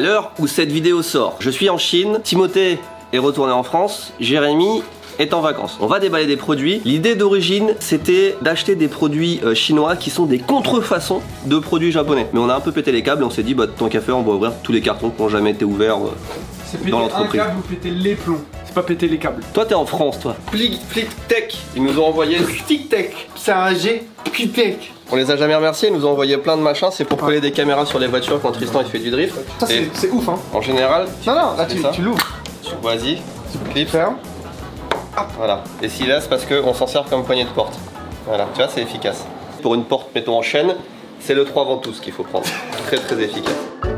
l'heure où cette vidéo sort, je suis en Chine, Timothée est retourné en France, Jérémy est en vacances. On va déballer des produits. L'idée d'origine, c'était d'acheter des produits chinois qui sont des contrefaçons de produits japonais. Mais on a un peu pété les câbles et on s'est dit, bah tant qu'à faire, on va ouvrir tous les cartons qui n'ont jamais été ouverts dans l'entreprise. C'est péter un câble ou péter les plombs. C'est pas péter les câbles. Toi, t'es en France, toi. Flick Tech, ils nous ont envoyé Tic Tech, c'est un G, Tech. On les a jamais remerciés, ils nous ont envoyé plein de machins, c'est pour coller des caméras sur les voitures quand Tristan il fait du drift. Ça c'est ouf hein. En général, Non, là tu l'ouvres. vas-y, clip. Ferme. Voilà. Et s'il laisse parce qu'on s'en sert comme poignée de porte. Voilà, tu vois, c'est efficace. Pour une porte, mettons en chaîne, c'est le 3 ventouses qu'il faut prendre. Très très efficace.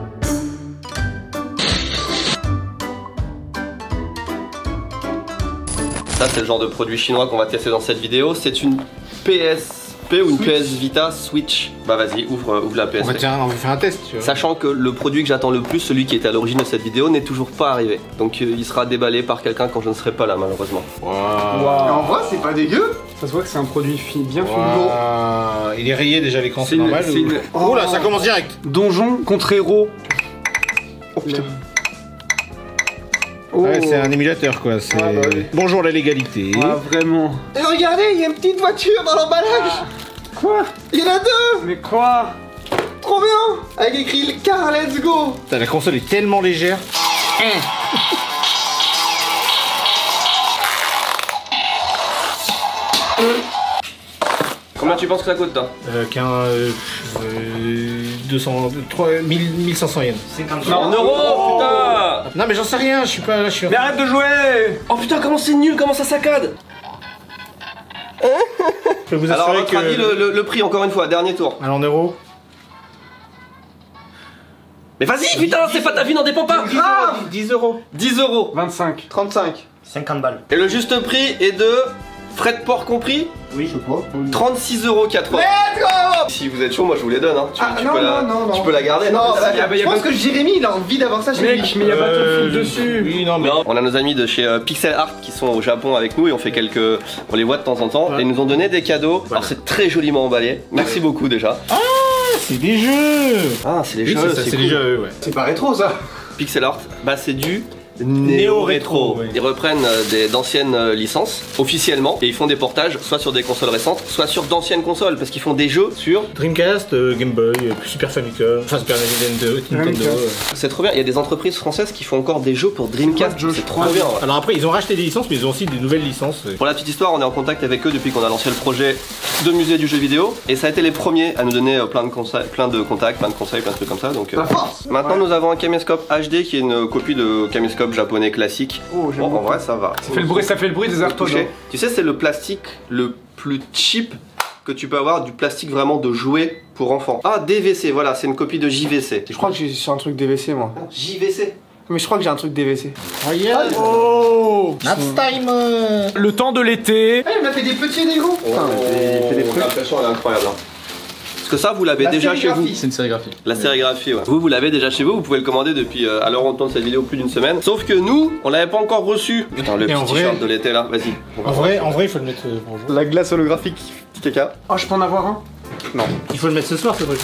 Ça, c'est le genre de produit chinois qu'on va tester dans cette vidéo. C'est une PSP ou une PS Vita Switch. Bah vas-y, ouvre la PSP. On va faire un test, tu vois. Sachant que le produit que j'attends le plus, celui qui était à l'origine de cette vidéo, n'est toujours pas arrivé. Donc il sera déballé par quelqu'un quand je ne serai pas là, malheureusement. Wow. En vrai, c'est pas dégueu. Ça se voit que c'est un produit bien fini. Il est rayé déjà l'écran, c'est une- normal. c'est une- Oh là, ça commence direct. Donjon contre héros. Oh putain. Oh. Ouais, c'est un émulateur quoi. C'est Ah, bah oui. Bonjour la légalité. Ah, vraiment. Et regardez, il y a une petite voiture dans l'emballage. Quoi? Il y en a deux. Mais quoi? Trop bien. Avec écrit le car, let's go. Putain, la console est tellement légère. Combien tu penses que ça coûte, toi? 1500 yens. En euros, putain! Non mais j'en sais rien, je suis pas là, je suis. Mais arrête de jouer! Oh putain, comment c'est nul, comment ça saccade! Je peux vous Alors, à assurer votre que. avis, le prix, encore une fois, dernier tour. Alors en euros. Mais vas-y, putain, c'est pas ta vie, n'en dépend pas! 10 euros. 10 euros. 25. 35. 50 balles. Et le juste prix est de. Frais de port compris? Oui. Je sais pas. 36,80 €. Si vous êtes chaud, moi je vous les donne. Hein. Tu peux la garder. Non, bah, je pense que Jérémy il a envie d'avoir ça chez lui. Mec, mais il y a Battlefield dessus. Oui, non mais. Non. On a nos amis de chez Pixel Art qui sont au Japon avec nous et on fait quelques. On les voit de temps en temps. Ouais. Et ils nous ont donné des cadeaux. Alors c'est très joliment emballé. Merci beaucoup déjà. Ah, c'est des jeux. Ah, c'est les Oui, jeux. c'est cool. des jeux, ouais. C'est pas rétro ça. Pixel Art, bah c'est du Néo-rétro, ouais. Ils reprennent d'anciennes licences officiellement et ils font des portages soit sur des consoles récentes, soit sur d'anciennes consoles parce qu'ils font des jeux sur. Dreamcast, Game Boy, Super Famicom, enfin Super Nintendo. C'est trop bien. Il y a des entreprises françaises qui font encore des jeux pour Dreamcast. C'est trop bien. Ouais. Alors après, ils ont racheté des licences, mais ils ont aussi des nouvelles licences. Pour la petite histoire, on est en contact avec eux depuis qu'on a lancé le projet de musée du jeu vidéo et ça a été les premiers à nous donner plein de contacts, plein de conseils, plein de trucs comme ça. Donc maintenant nous avons un caméscope HD qui est une copie de caméscope japonais classique. Oh, j'aime Bon, en vrai, ça va. Ça fait le bruit des AirPods. Toucher. Tu sais, c'est le plastique le plus cheap que tu peux avoir, du plastique vraiment de jouet pour enfants. Ah, DVC, voilà, c'est une copie de JVC. Je crois que j'ai sur un truc DVC moi. JVC. Mais je crois que j'ai un truc DVC. Regarde. Oh, Nats time. Le temps de l'été. Ah, il m'a fait des petits et des gros. L'impression elle est incroyable. Hein. Parce que ça, vous l'avez déjà chez vous. C'est une sérigraphie. La sérigraphie, ouais. Vous l'avez déjà chez vous, vous pouvez le commander depuis à l'heure où on tourne cette vidéo plus d'une semaine. Sauf que nous, on l'avait pas encore reçu. Putain, le Et en petit vrai- t-shirt de l'été là, vas-y. En vrai, il faut le mettre. Bonjour. La glace holographique, petit caca. Oh, je peux en avoir un? Il faut le mettre ce soir, ce truc.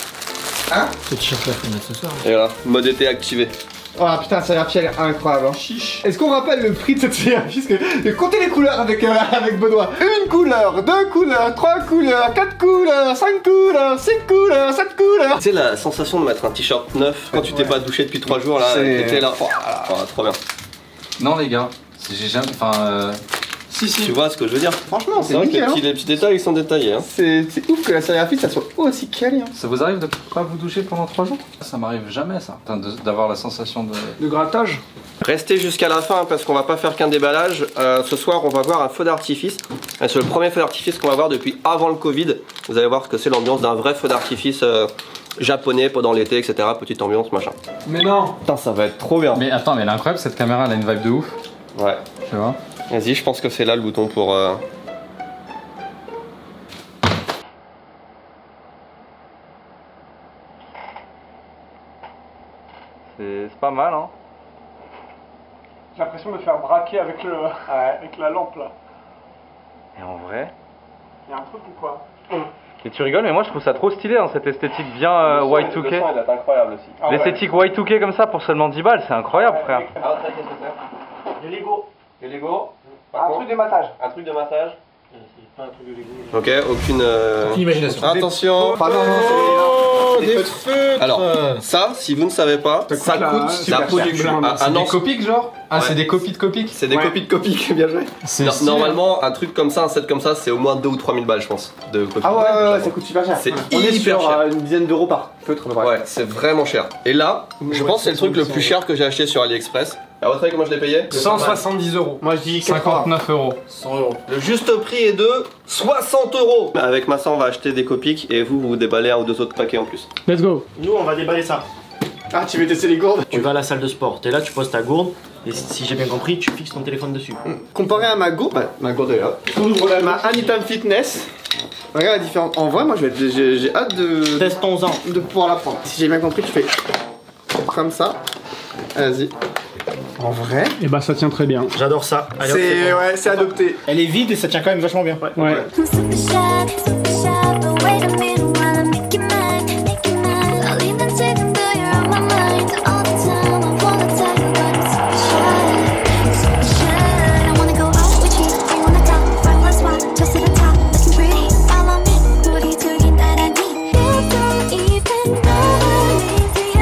Hein? Ce t-shirt là, faut le mettre ce soir. Et voilà, mode été activé. Oh putain, ça a l'air fier, incroyable. Hein. Chiche. Est-ce qu'on rappelle le prix de cette série? Puisque comptez les couleurs avec Benoît. Une couleur, deux couleurs, trois couleurs, quatre couleurs, cinq couleurs, six couleurs, sept couleurs. Tu sais la sensation de mettre un t-shirt neuf quand tu t'es pas douché depuis 3 jours là, C'est- t'étais là. Oh, trop bien. Non les gars, j'ai jamais. Enfin. Tu vois ce que je veux dire? Franchement, C'est c'est vrai que nickel. Hein. les petits détails ils sont détaillés. Hein. C'est ouf que la sérigraphie ça soit aussi calé. Hein. Ça vous arrive de pas vous doucher pendant 3 jours? Ça m'arrive jamais ça. Enfin, d'avoir la sensation de. De grattage? Restez jusqu'à la fin parce qu'on va pas faire qu'un déballage. Ce soir, on va voir un feu d'artifice. C'est le premier feu d'artifice qu'on va voir depuis avant le Covid. Vous allez voir que c'est l'ambiance d'un vrai feu d'artifice japonais pendant l'été, etc. Petite ambiance, machin. Mais non! Putain, ça va être trop bien. Mais attends, mais elle est incroyable cette caméra, elle a une vibe de ouf. Ouais. Tu vois? Vas-y, je pense que c'est là le bouton pour. C'est pas mal, hein. J'ai l'impression de me faire braquer avec avec la lampe là. Et en vrai. Y'a un truc ou quoi? Et tu rigoles, mais moi je trouve ça trop stylé, hein, cette esthétique bien Y2K. Le son, il est incroyable aussi. Ah ouais. L'esthétique Y2K comme ça pour seulement 10 balles, c'est incroyable, frère. Ah, ça, qu'est-ce que c'est? Du Lego. Du Lego. Un truc de massage. Un truc de massage. Pas un truc de Lego. Ok, aucune imagination. Attention. Ah non, non, des feutres. Alors, ça, si vous ne savez pas, ça coûte super la production. cher. Ah non, Des copiques genre? Ah, Ouais. c'est des copies de copiques? c'est des copies de copies, bien joué. Normalement, un truc comme ça, un set comme ça, c'est au moins 2 ou 3 000 balles, je pense, de copies. Ah ouais, ça coûte super cher. C'est On est hyper sur cher. une dizaine d'euros par feutre. Ouais, c'est vraiment cher. Et là, je pense que c'est le truc le plus cher que j'ai acheté sur AliExpress. À votre avis, comment je l'ai payé? 170 euros. Moi je dis 80. 59 euros. 100 euros. Le juste prix est de 60 euros. Avec Massa, on va acheter des copiques et vous déballez un ou deux autres paquets en plus. Let's go. Nous, on va déballer ça. Ah, tu veux tester les gourdes? Tu vas à la salle de sport, t'es là, tu poses ta gourde, et si j'ai bien compris, tu fixes ton téléphone dessus. Comparé à ma gourde, ma gourde est là. On ouvre ma Anytime Fitness. Regarde la différence. En vrai, moi j'ai hâte Testons-en. de pouvoir la prendre. Si j'ai bien compris, tu fais comme ça. Vas-y. En vrai, Et bah ça tient très bien. J'adore ça. Allez, hop, c'est ouais, c'est adopté. Elle est vide et ça tient quand même vachement bien. Ouais. I'm super shy, but wait a minute while I make you mine, I'll even take them, though you're on my mind all the time. I wanna tell you, but I'm super shy. I wanna go out with you, you on the top, right one spot, just to the top, looking pretty. Follow me, booty to get that ID. You don't even know what it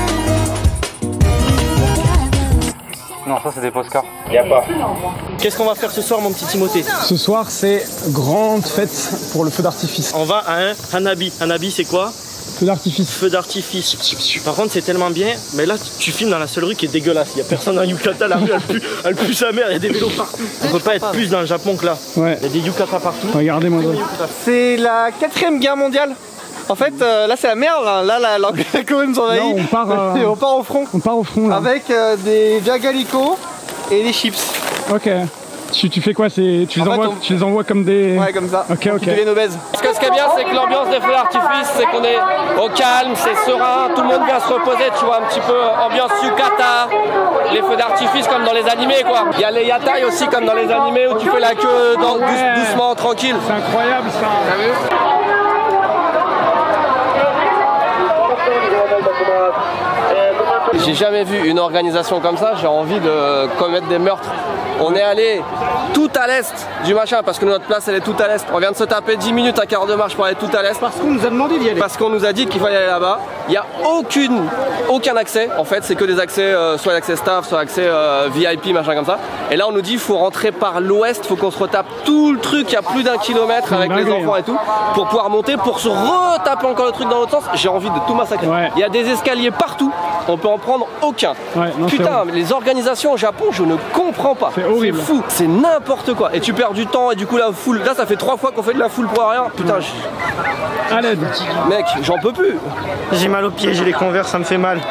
Non, ça c'est des postcards. Qu'est-ce qu'on va faire ce soir, mon petit Timothée? Ce soir c'est grande fête pour le feu d'artifice. On va à un hanabi. Hanabi, c'est quoi? Feu d'artifice. Feu d'artifice. Par contre, c'est tellement bien, mais là, tu filmes dans la seule rue qui est dégueulasse. Il y a personne dans Yucatan, la rue, elle pue sa mère, il y a des vélos partout. On peut pas être plus dans le Japon que là. Ouais. Il y a des yukata partout. Regardez-moi ça. C'est la 4ème guerre mondiale. En fait, là c'est la merde. Là, l'Angleterre nous envahit. Là, on part, Et on part au front. On part au front là. Avec des Jagalico et des chips. Ok. Tu fais quoi? Tu En fait, tu les envoies comme des. Ouais, comme ça. Ok, Pour ok. qu'ils deviennent obèses. Parce que ce qui est bien, c'est que l'ambiance des feux d'artifice, c'est qu'on est au calme, c'est serein, tout le monde vient se reposer, tu vois, un petit peu ambiance yukata, les feux d'artifice comme dans les animés, quoi. Il y a les yatai aussi, comme dans les animés, où tu fais la queue doucement, tranquille. C'est incroyable ça. J'ai jamais vu une organisation comme ça, j'ai envie de commettre des meurtres. On est allé tout à l'est du machin parce que notre place elle est tout à l'est. On vient de se taper 10 minutes à quart de marche pour aller tout à l'est. Parce qu'on nous a demandé d'y aller. Parce qu'on nous a dit qu'il fallait aller là-bas. Il n'y a aucun accès. En fait, c'est que des accès, soit l'accès staff, soit l'accès VIP, machin comme ça. Et là, on nous dit qu'il faut rentrer par l'ouest, il faut qu'on se retape tout le truc, il y a plus d'1 kilomètre avec les enfants et tout, pour pouvoir monter, pour se retaper encore le truc dans l'autre sens. J'ai envie de tout massacrer. Ouais. Il y a des escaliers partout, on peut en prendre aucun. Ouais, non, c'est Putain, les organisations au Japon, je ne comprends pas. C'est horrible. fou, c'est n'importe quoi. Et tu perds du temps et du coup la foule, là ça fait 3 fois qu'on fait de la foule pour rien. Putain, À l'aide. mec, j'en peux plus. J'ai mal aux pieds, j'ai les converses, ça me fait mal.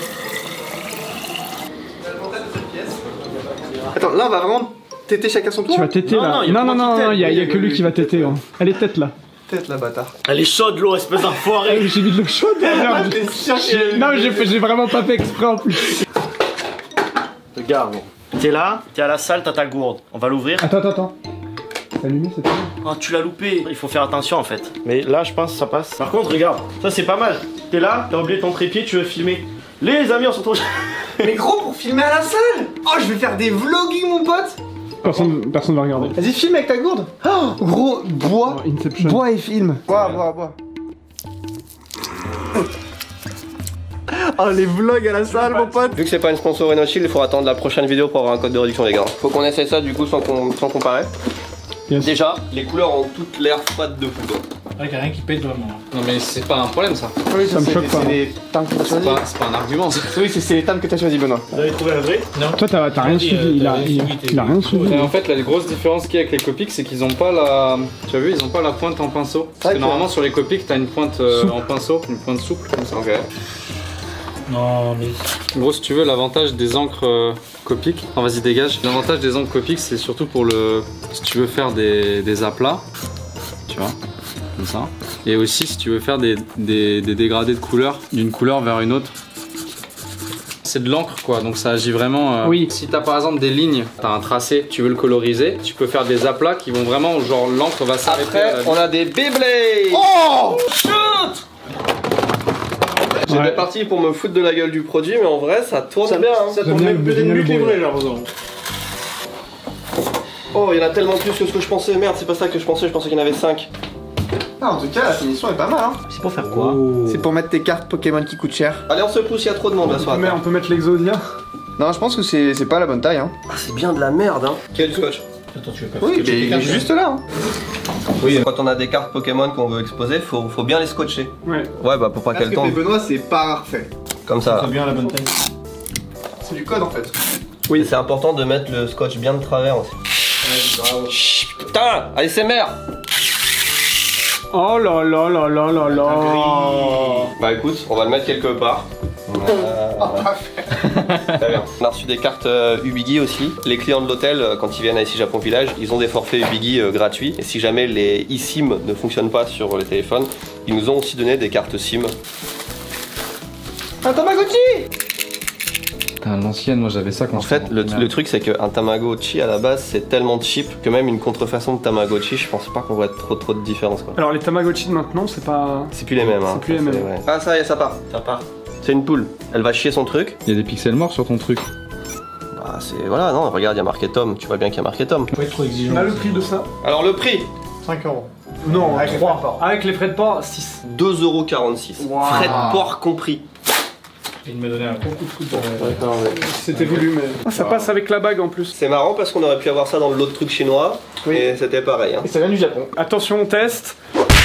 Attends, là on va vraiment téter chacun son tour. Tu vas téter Non, là. non, y a Non, pas non, moi qui non, tète. il y a que lui qui va téter. Hein. Elle est tête là. Tête la bâtard. Elle est chaude l'eau, espèce Ah, d'enfoiré. J'ai mis de l'eau chaude. Merde. Non, j'ai vraiment pas fait exprès en plus. Regarde, t'es là, t'es à la salle, t'as ta gourde. On va l'ouvrir. Attends. C'est allumé, c'est allumé. Oh, tu l'as loupé. Il faut faire attention en fait. Mais là, je pense que ça passe. Par contre, regarde, ça c'est pas mal. T'es là, t'as oublié ton trépied, tu veux filmer. Les amis, on se retrouve. Mais gros, pour filmer à la salle. Oh, je vais faire des vlogging, mon pote. Personne va regarder. Vas-y, filme avec ta gourde. Oh, gros, bois. Oh, Inception. Bois et film. Bois. Oh, les vlogs à la salle, mon pote. Vu que c'est pas une sponsor Rhinoshield, il faut attendre la prochaine vidéo pour avoir un code de réduction, les gars. Faut qu'on essaie ça du coup sans comparer. Yes. Déjà, les couleurs ont toutes l'air froides de fou. Ouais, qu'il y a rien qui pète vraiment. Non mais c'est pas un problème ça. Oui, Ça me choque pas. C'est des teintes que t'as choisi. C'est pas un argument ça. Oui, c'est les teintes que t'as choisi, Benoît. Vous avez trouvé un vrai? Toi, t'as rien suivi. Il a rien suivi. Et en fait, la grosse différence qu'il y a avec les Copics, c'est qu'ils ont pas la. Tu as vu, ils ont pas la pointe en pinceau. Parce que normalement sur les Copics, t'as une pointe en pinceau, une pointe souple comme ça. Ok. Non, mais. En gros, si tu veux, l'avantage des encres Copics. Non, vas-y, dégage. L'avantage des encres Copics, c'est surtout pour le. Si tu veux faire des aplats, tu vois, comme ça. Et aussi, si tu veux faire des dégradés de couleurs d'une couleur vers une autre. c'est de l'encre quoi, donc ça agit vraiment. Oui. Si t'as par exemple des lignes, t'as un tracé, tu veux le coloriser, tu peux faire des aplats qui vont vraiment, genre l'encre va s'arrêter. Après, on a des Beyblade. Oh Shoot! J'étais parti pour me foutre de la gueule du produit, mais en vrai, ça tourne bien. Hein. Ça tombe même peut-être mieux que les vrais, j'ai l'impression. Oh, il y en a tellement plus que ce que je pensais. Merde, c'est pas ça que je pensais qu'il y en avait 5. Ah, en tout cas, la finition est pas mal, hein. C'est pour faire quoi? C'est pour mettre tes cartes Pokémon qui coûtent cher. Allez, on se pousse, il y a trop de monde là soir. On peut mettre l'Exodia. Non, je pense que c'est pas la bonne taille, hein. Ah, c'est bien de la merde, hein. Quel scotch? Oui, mais il est juste là, hein. Oui, quand on a des cartes Pokémon qu'on veut exposer, faut bien les scotcher. Ouais. Ouais, bah pour pas qu'elles tombent. Benoît, c'est parfait. Comme ça. bien la bonne taille. C'est du code en fait. Oui, c'est important de mettre le scotch bien de travers aussi. Chut, putain, ASMR. Oh là là là là là là. Bah écoute, on va le mettre quelque part. Très bien. On a reçu des cartes Ubigi aussi. Les clients de l'hôtel, quand ils viennent à ici Japon Village, ils ont des forfaits Ubigi gratuits. Et si jamais les eSIM ne fonctionnent pas sur les téléphones, ils nous ont aussi donné des cartes SIM. Un Tamagotchi! Putain, l'ancienne, moi j'avais ça quand En fait, le truc c'est qu'un Tamagotchi à la base c'est tellement cheap que même une contrefaçon de Tamagotchi, je pense pas qu'on voit trop de différence quoi. Alors les Tamagotchi de maintenant, c'est pas. C'est plus les mêmes. Hein. C'est plus les mêmes. Ouais. Ah ça y est, ça part. Ça part. C'est une poule. Elle va chier son truc. Il y a des pixels morts sur ton truc. Bah c'est voilà, non, regarde, il y a marqué Tom. Tu vois bien qu'il y a marqué Tom. Pas être trop On exigeant. a le prix de ça? Alors le prix 5€. Non, Avec les frais de port. Avec les frais de port, 6. 2,46€. Wow. Frais de port compris. Il m'a donné un bon coup de foudre. C'était voulu, mais. Ah, ça passe avec la bague en plus. C'est marrant parce qu'on aurait pu avoir ça dans l'autre truc chinois. Oui. Et c'était pareil. Hein. Et ça vient du Japon. Attention, on teste.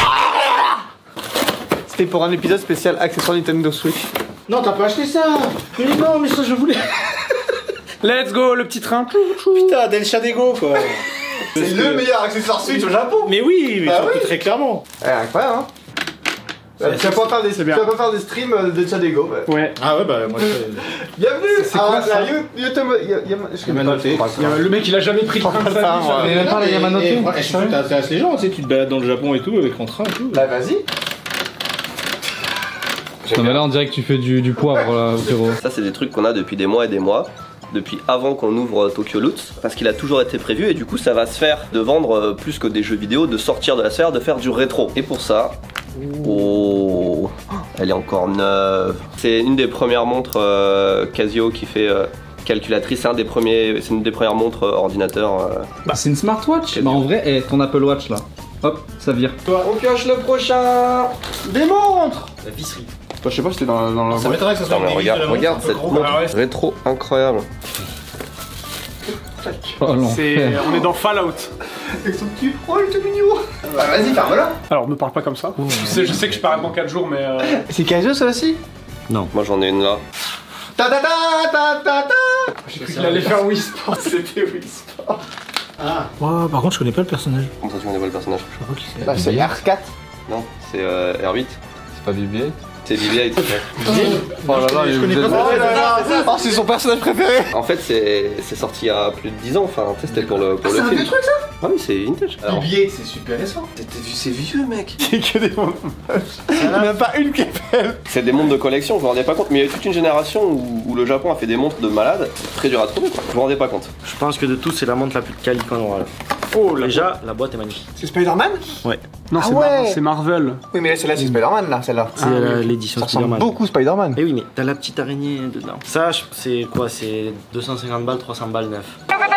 C'était pour un épisode spécial accessoire Nintendo Switch. Non, t'as pas acheté ça. Mais non, mais ça je voulais. Let's go, le petit train. Putain, Del Shadego quoi. C'est le meilleur accessoire Switch au Japon. Mais oui, mais Bah oui. très clairement. Incroyable, hein. Tu vas pas faire des, c'est bien. tu vas pas faire des streams de Chadego. Ouais. Ah ouais, bah moi je. Bienvenue. C'est quoi, ça Yamanote. Le mec, il a jamais pris de train de sa vie. Ah, jamais. même pas la Yamanote. T'intéresses les gens, tu sais, tu te balades dans le Japon et tout avec ton train et tout. Bah vas-y. Non mais là on dirait que tu fais du poivre là, frérot. Ça c'est des trucs qu'on a depuis des mois et des mois. Depuis avant qu'on ouvre Tokyo Lutz, parce qu'il a toujours été prévu et du coup ça va se faire de vendre plus que des jeux vidéo, de sortir de la sphère, de faire du rétro. Et pour ça, oh, elle est encore neuve. C'est une des premières montres Casio qui fait calculatrice, c'est une des premières montres ordinateur. Bah c'est une smartwatch. Bah en vrai, ton Apple Watch là, hop, ça vire. On pioche le prochain. Des montres. La visserie. Je sais pas si c'était dans la. Ça m'étonnerait que ça soit Non mais regarde cette montre rétro incroyable. Oh l'enfer. On est dans Fallout. Avec son petit. Oh, il est tout mignon. Bah vas-y, ferme-la. Alors, me parle pas comme ça. Je sais que je parais dans 4 jours, mais. C'est Casio ça aussi? Moi j'en ai une là. Ta ta ta ta ta ta. J'ai cru qu'il allait faire Wii Sport. C'était Wii Sport. Oh, par contre, je connais pas le personnage. Comment ça tu connais pas le personnage? Je sais pas qui c'est. Bah c'est R4. Non, c'est R8. C'est pas BB-8. C'est BB-8. Oh là là, je connais vous pas êtes- ça. Oh, c'est son personnage préféré. En fait c'est sorti il y a plus de 10 ans, enfin tu sais, c'était pour le C'est un film. vieux truc ça. Ah oui c'est vintage. Alors, Billet, c'est super récent. c'est vieux mec. C'est que des montres. Il n'y en a pas une qui est belle. C'est des montres de collection, vous vous rendez pas compte, mais il y a eu toute une génération où le Japon a fait des montres de malades, très dur à trouver quoi. Vous vous rendez pas compte. Je pense que de tous, c'est la montre la plus quali qu'on aura là. Oh là. Déjà, la boîte est magnifique. C'est Spider-Man? Non, c'est Ah ouais. c'est Marvel. Oui, mais celle-là, c'est Spider-Man, là, celle-là. C'est l'édition Ça ressemble Spider-Man. beaucoup Spider-Man. Et oui, mais t'as la petite araignée dedans. Ça, c'est quoi? C'est 250 balles, 300 balles neuf.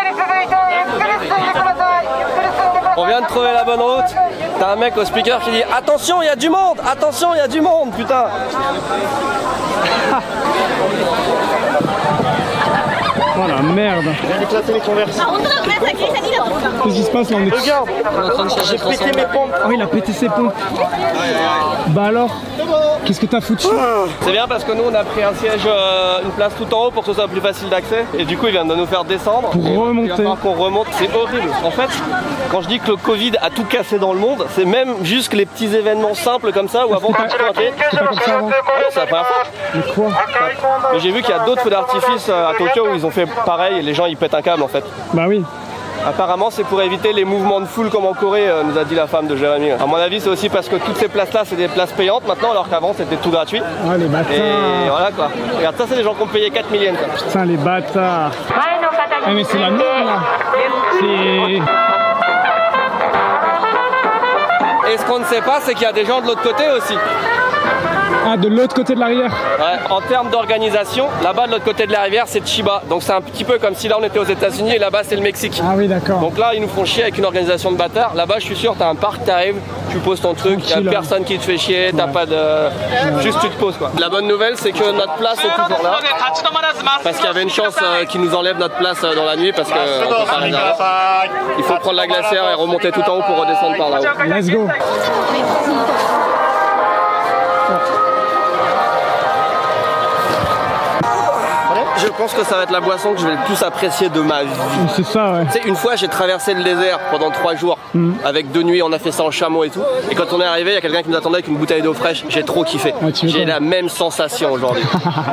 On vient de trouver la bonne route. T'as un mec au speaker qui dit attention il y a du monde, attention il y a du monde, putain. Oh la merde. Je viens d'éclater les converses. Qu'est-ce qui se passe là? On est... Regarde, j'ai pété mes pompes. Oh, il a pété ses pompes. Bah alors? Qu'est-ce que t'as foutu? C'est bien parce que nous on a pris un siège, une place tout en haut pour que ce soit plus facile d'accès. Et du coup il vient de nous faire descendre. Pour Et remonter. Il va falloir qu'on remonte, c'est horrible. En fait, quand je dis que le Covid a tout cassé dans le monde, c'est même juste les petits événements simples comme ça où avant quand tu pointais. C'est pas comme ça avant. Ouais, c'est la première fois. Mais quoi? Mais j'ai vu qu'il y a d'autres feux d'artifice à Tokyo où ils ont fait pareil et les gens ils pètent un câble en fait. Bah oui. Apparemment c'est pour éviter les mouvements de foule comme en Corée, nous a dit la femme de Jérémy. À mon avis c'est aussi parce que toutes ces places là c'est des places payantes maintenant alors qu'avant c'était tout gratuit. Ah les bâtards. Et voilà quoi. Regarde ça c'est des gens qui ont payé 4 millions. Putain les bâtards. Ah mais c'est la norme là. C'est... Et ce qu'on ne sait pas c'est qu'il y a des gens de l'autre côté aussi. Ah de l'autre côté de la rivière. Ouais, en termes d'organisation, là-bas de l'autre côté de la rivière c'est Chiba. Donc c'est un petit peu comme si là on était aux États-Unis et là-bas c'est le Mexique. Ah oui d'accord. Donc là ils nous font chier avec une organisation de bâtards. Là-bas je suis sûr t'as un parc, t'arrives, tu poses ton truc, il y a personne qui te fait chier, t'as pas de... Juste tu te poses quoi. La bonne nouvelle c'est que notre place est toujours là. Parce qu'il y avait une chance qu'ils nous enlèvent notre place dans la nuit parce que on peut pas réserver. Il faut prendre la glacière et remonter tout en haut pour redescendre par là-haut. Let's go. Je pense que ça va être la boisson que je vais le plus apprécier de ma vie. C'est ça ouais. Tu sais, une fois j'ai traversé le désert pendant 3 jours avec 2 nuits, on a fait ça en chameau et tout. Et quand on est arrivé, il y a quelqu'un qui nous attendait avec une bouteille d'eau fraîche. J'ai trop kiffé. Ah, tu J'ai veux pas. la même sensation aujourd'hui.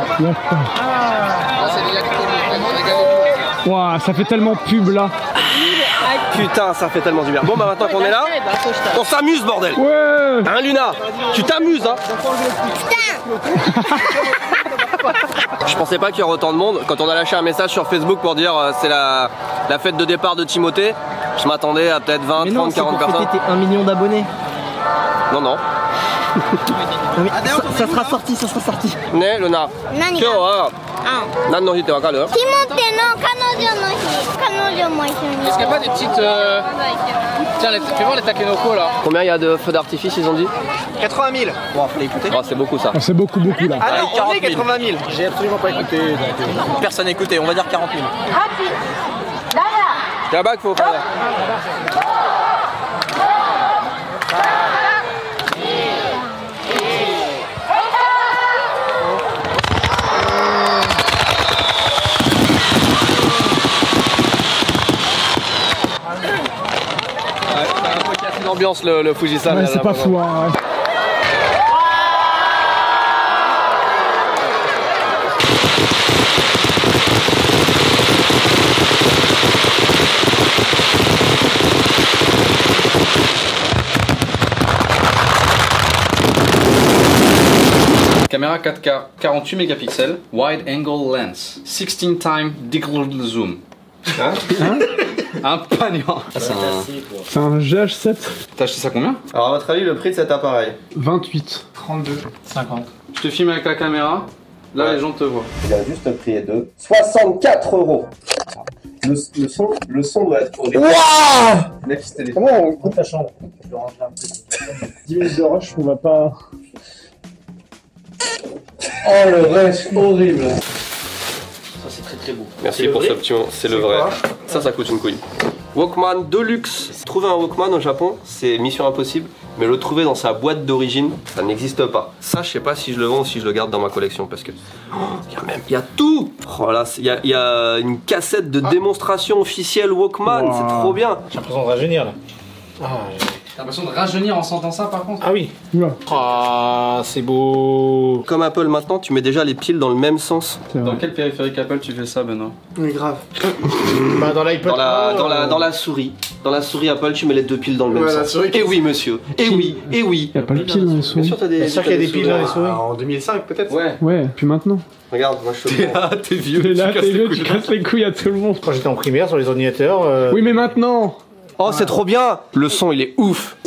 Waouh, ça fait tellement pub là. Putain, ça fait tellement du bien. Bon bah maintenant qu'on est là, on s'amuse bordel. Ouais. Hein Luna, tu t'amuses hein. Je pensais pas qu'il y aurait autant de monde. Quand on a lâché un message sur Facebook pour dire c'est la fête de départ de Timothée, je m'attendais à peut-être 20, 30, 40 personnes. Tes 1 million d'abonnés. Non, non. Ça sera sorti. Ne, Luna. Nani Kyo ga? wa nan no hi te wakaru? Timothée no kanojo no hi. Kanojo mo issou ni. Est-ce qu'il n'y a pas des petites. Tiens, fais voir les takenoko là. Combien il y a de feux d'artifice ils ont dit? 80 000. Bon, faut l'écouter. Oh, c'est beaucoup ça. Ah, c'est beaucoup là. Ah non, on est 40 000. 80 000. J'ai absolument pas écouté. Personne n'a écouté, on va dire 40 000. Là-bas qu'il faut faire. L'ambiance le Fujisan. Ouais, c'est pas fou hein. Ouais. Caméra 4K, 48 mégapixels, wide angle lens, 16 times digital zoom. Hein? Un pagnon. C'est un GH7. T'as acheté ça combien? Alors à votre avis le prix de cet appareil? 28. 32, 50. Je te filme avec la caméra, là Ouais. les gens te voient. Il a juste le prix est de 64 €. Le son doit être pour des... Wouah! Comment on coupe ta chambre? Je dois ranger un peu. 10 minutes de rush, on va pas. Oh le reste horrible. Ça c'est très beau. Merci pour ce option, c'est le vrai. Ça coûte une couille. Walkman Deluxe. Trouver un Walkman au Japon, c'est mission impossible. Mais le trouver dans sa boîte d'origine, ça n'existe pas. Ça, je sais pas si je le vends ou si je le garde dans ma collection parce que il y a tout. Oh là, il y a une cassette de démonstration officielle Walkman, Wow. c'est trop bien. J'ai l'impression de rajeunir là. T'as l'impression de rajeunir en sentant ça par contre? Ah oui. Oula. Ah, c'est beau. Comme Apple maintenant, tu mets déjà les piles dans le même sens. C'est vrai. Dans quel périphérique Apple tu fais ça Benoît? Mais grave. Bah dans l'iPod. Dans la souris. Dans la souris Apple, tu mets les 2 piles dans le même Ouais, la sens. souris qui- Et oui, monsieur. Et oui, et oui. Y a pas le pile dans les Bien souris. sûr, t'as des. Bien sûr qu'il y a des piles dans les souris. En 2005 peut-être. Ouais. Ouais, puis maintenant. Regarde, moi je suis. Ah, t'es vieux. T'es là, tu casses t'es les vieux, couilles. tu casses les couilles à tout le monde. Quand j'étais en primaire sur les ordinateurs. Oui, mais maintenant. Oh, c'est trop bien. Le son, il est ouf.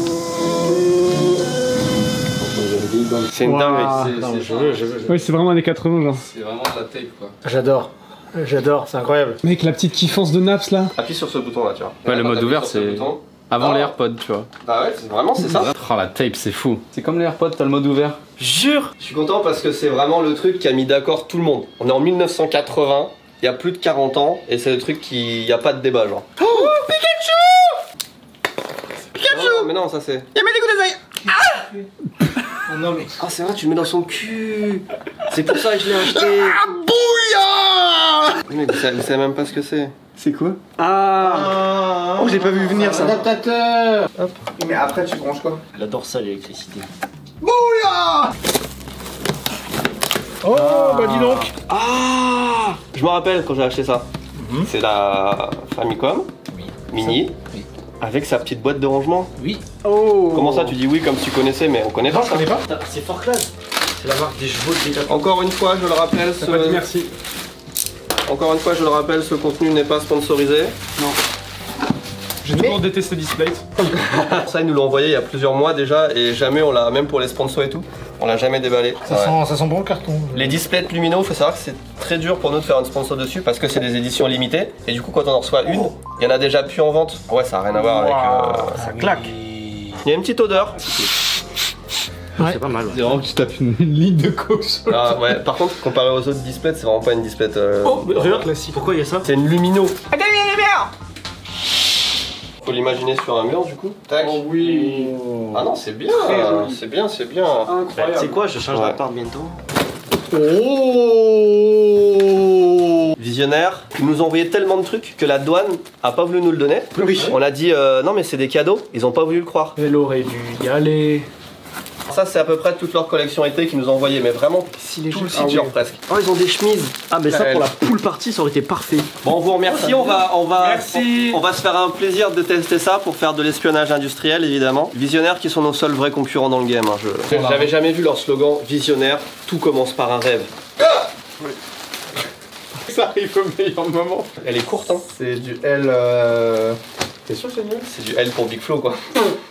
C'est une Wow. dinguerie. Non, mais je veux. Ouais, c'est vraiment années 80, genre. C'est vraiment de la tape quoi. J'adore, c'est incroyable. Mec, la petite kiffance de Naps là. Appuie sur ce bouton là, tu vois. Ouais, le mode T'appuies ouvert, sur ce c'est- bouton. Avant Ah. les AirPods, tu vois. Bah ouais, vraiment, c'est ça. Oh, la tape, c'est fou. C'est comme les AirPods, t'as le mode ouvert. Jure. Je suis content parce que c'est vraiment le truc qui a mis d'accord tout le monde. On est en 1980, il y a plus de 40 ans, et c'est le truc qui. Y a pas de débat, genre. Oh, Pikachu! Non, mais non, ça c'est. Non mais. Ah, c'est vrai, tu le mets dans son cul. C'est pour ça que je l'ai acheté. Mais vous savez même pas ce que c'est. C'est quoi? Oh, j'ai pas vu venir ça. Adaptateur. Mais après, tu branches quoi? Elle adore ça l'électricité. Bouya! Oh, bah dis donc. Ah! Je me rappelle quand j'ai acheté ça. C'est la Famicom. mini. Oui. Avec sa petite boîte de rangement. Oui. Oh. Comment ça tu dis oui comme si tu connaissais mais on connaît Non, pas je ça. connais pas. C'est fort classe. C'est la marque des chevaux de Decathlon. Encore une fois je le rappelle, T'as pas dit merci. Encore une fois je le rappelle, ce contenu n'est pas sponsorisé. J'ai toujours détesté Displate. Ça ils nous l'ont envoyé il y a plusieurs mois déjà et jamais on l'a, même pour les sponsors et tout, on l'a jamais déballé. Ça, Ouais. ça sent bon le carton. Les displays Lumino, faut savoir que c'est très dur pour nous de faire un sponsor dessus parce que c'est des éditions limitées et du coup quand on en reçoit une, il y en a déjà plus en vente. Ouais ça a rien à voir avec... Ça claque. Il y a une petite odeur. C'est pas mal. Ouais. C'est vraiment que tu tapes une ligne de coke sur le Ah, ouais. Par contre comparé aux autres displays c'est vraiment pas une display... Oh, regarde, pourquoi il y a ça? C'est une Lumino. Faut l'imaginer sur un mur du coup. Tac. Oh oui. Ah non c'est bien, c'est bien, c'est bien. Incroyable. C'est quoi? Je change Ouais. d'appart bientôt. Oh Visionnaire, ils nous ont envoyé tellement de trucs que la douane a pas voulu nous le donner. Oui. On a dit non mais c'est des cadeaux, ils ont pas voulu le croire. Elle aurait dû y aller. Ça c'est à peu près toute leur collection été qu'ils nous ont envoyé, mais vraiment Si les tout le gens- site genre presque. Oh, ils ont des chemises. Ah, mais ça Ouais. pour la pool party, ça aurait été parfait. Bon on vous remercie, Merci. on va se faire un plaisir de tester ça pour faire de l'espionnage industriel évidemment. Visionnaires qui sont nos seuls vrais concurrents dans le game. Hein. J'avais jamais vu leur slogan Visionnaire, tout commence par un rêve. Ça arrive au meilleur moment. Elle est courte hein. C'est du L. T'es sûr que c'est mieux? C'est du L pour Big Flo quoi.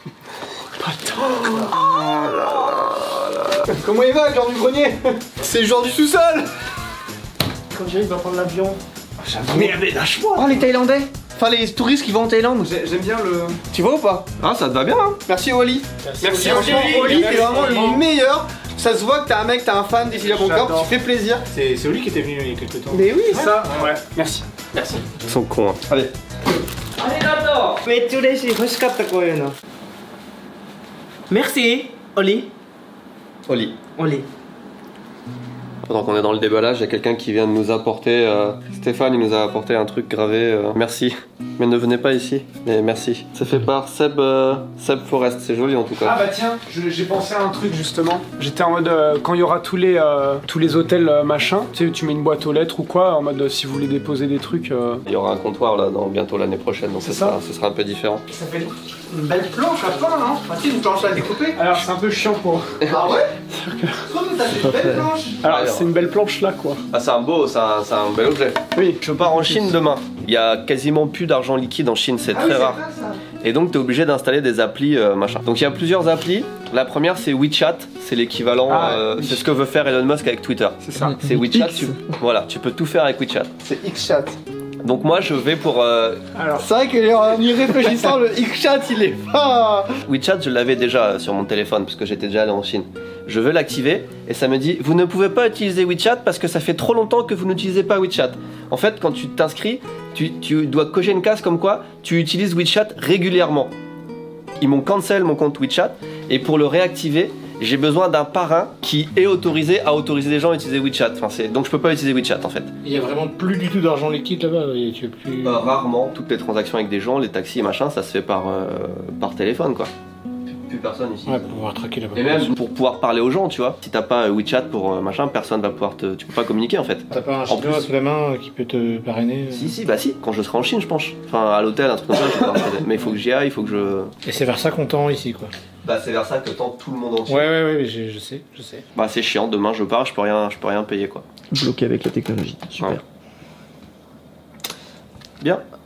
Comment il va, le genre du grenier? C'est le genre du sous-sol. Quand Jerry va prendre l'avion. Merde, lâche-moi. Oh, les Thaïlandais. Enfin, les touristes qui vont en Thaïlande. J'aime bien le. Tu vois ou pas? Ah ça te va bien hein. Merci Wally. Merci, Franchement, Wally, t'es vraiment le meilleur. Ça se voit que t'es un mec, t'es un fan des Bon Corps, J'adore. tu fais plaisir. C'est Oli qui était venu il y a quelques temps. Mais oui, Ça, ouais. Merci. Ils sont cons hein. Allez. めっちゃ嬉しい。欲しかったこういうの。Merci, Oli. Oli. Oli. Pendant qu'on est dans le déballage, il y a quelqu'un qui vient de nous apporter. Stéphane, il nous a apporté un truc gravé. Merci. Mais ne venez pas ici. Mais merci. C'est fait par Seb Forest. C'est joli en tout Ah cas. bah tiens, j'ai pensé à un truc justement. J'étais en mode quand il y aura tous les hôtels machin, tu sais, tu mets une boîte aux lettres ou quoi, en mode si vous voulez déposer des trucs. Il y aura un comptoir là bientôt l'année prochaine, donc C'est ce sera un peu différent. Ça fait une belle planche à pain, non? Ah, une planche à découper. Alors c'est un peu chiant pour. Ah ouais? Comme t'as fait une belle planche. Alors c'est une belle planche là quoi. Ah c'est un bel objet. Oui. Je pars en Chine demain. Il y a quasiment plus d'argent liquide en Chine, c'est très rare. Et donc t'es obligé d'installer des applis machin. Donc il y a plusieurs applis. La première c'est WeChat, c'est l'équivalent, Oui. c'est ce que veut faire Elon Musk avec Twitter. C'est ça. C'est WeChat, voilà, tu peux tout faire avec WeChat. C'est X-Chat. Donc moi je vais pour Alors C'est vrai qu'en y réfléchissant, le X-Chat il est pas. WeChat, je l'avais déjà sur mon téléphone parce que j'étais déjà allé en Chine. Je veux l'activer et ça me dit vous ne pouvez pas utiliser WeChat parce que ça fait trop longtemps que vous n'utilisez pas WeChat. En fait, quand tu t'inscris, tu dois cocher une case comme quoi tu utilises WeChat régulièrement. Ils m'ont cancel mon compte WeChat et pour le réactiver, j'ai besoin d'un parrain qui est autorisé à autoriser les gens à utiliser WeChat. Enfin, donc je peux pas utiliser WeChat en fait. Il y a vraiment plus du tout d'argent liquide là-bas. Tu veux plus. Rarement, toutes les transactions avec des gens, les taxis, machin, ça se fait par téléphone quoi. Plus personne ici. Ouais, pour pouvoir traquer là-bas. Et même pour pouvoir parler aux gens, tu vois. Si t'as pas WeChat pour machin, personne va pouvoir tu peux pas communiquer en fait. T'as pas un En chinois plus- sous la main qui peut te parrainer Si, bah si, quand je serai en Chine, je pense. Enfin, à l'hôtel, un truc comme ça, je peux pas m'aider. Mais il faut que j'y aille, il faut que je. Et c'est vers ça qu'on tend ici quoi. Bah, c'est vers ça que tend tout le monde entier. Ouais, mais je sais. Bah, c'est chiant, demain je pars, je peux rien payer quoi. Bloqué avec la technologie. Super. Ouais. Bien.